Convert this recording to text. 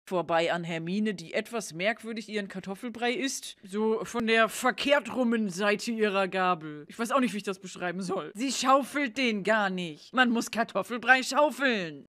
Vorbei an Hermine, die etwas merkwürdig ihren Kartoffelbrei isst. So von der verkehrt rummen Seite ihrer Gabel. Ich weiß auch nicht, wie ich das beschreiben soll. Sie schaufelt den gar nicht. Man muss Kartoffelbrei schaufeln.